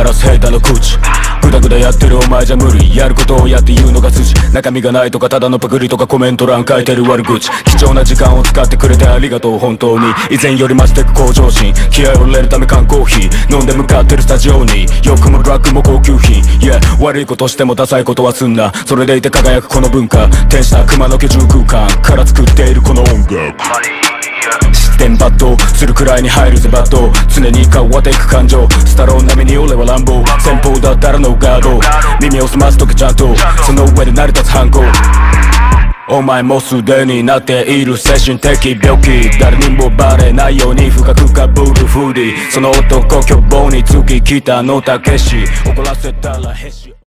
らすヘイターの口。グダグダやってるお前じゃ無理。やることをやって言うのが筋。中身がないとかただのパクリとかコメント欄書いてる悪口。貴重な時間を使ってくれてありがとう本当に。以前より増してく向上心。気合を入れるため缶コーヒー飲んで向かってるスタジオに。欲もドラッグも高級品。Yeah 悪いことしてもダサいことはすんな。それでいて輝くこの文化。天使な熊の居住空間から作っているこの音楽。失点抜刀するくらいに入るぜバット。常に変わっていく感情。スタロー並みに俺は乱暴。先方だったらノーガード。耳を澄ますときちゃんとその上で成り立つ反抗。お前もすでになっている精神的病気。誰にもバレないように深くかぶるフーディー。その男凶暴につき北野武。怒らせたらへし